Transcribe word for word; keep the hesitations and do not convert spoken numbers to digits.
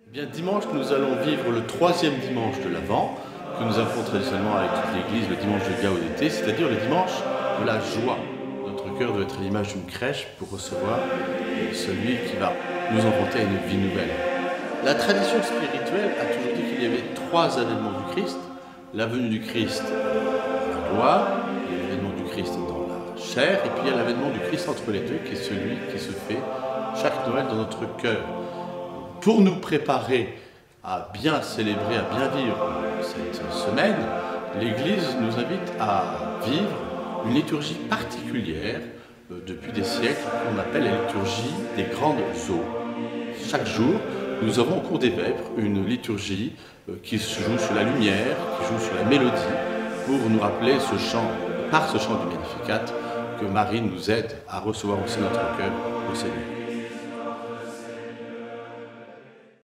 Bien, dimanche, nous allons vivre le troisième dimanche de l'Avent, que nous avons traditionnellement avec toute l'Église le dimanche de Gaudété, c'est-à-dire le dimanche de la joie. Notre cœur doit être à l'image d'une crèche pour recevoir celui qui va nous enfanter à une vie nouvelle. La tradition spirituelle a toujours dit qu'il y avait trois avènements du Christ. La venue du Christ dans la gloire, il y a l'avènement du Christ dans la chair, et puis il y a l'avènement du Christ entre les deux, qui est celui qui se fait chaque Noël dans notre cœur. Pour nous préparer à bien célébrer, à bien vivre cette semaine, l'Église nous invite à vivre une liturgie particulière euh, depuis des siècles qu'on appelle la liturgie des grandes eaux. Chaque jour, nous avons au cours des vêpres une liturgie euh, qui se joue sur la lumière, qui joue sur la mélodie, pour nous rappeler ce chant, par ce chant du Magnificat, que Marie nous aide à recevoir aussi notre cœur au Seigneur.